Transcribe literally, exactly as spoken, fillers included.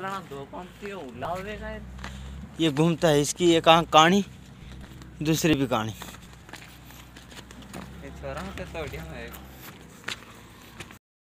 बोला दो कौन सी उलावेगा ये घूमता है, इसकी एक आँख कानी, दूसरी भी कानी। ये छोरा तो तोड़िया में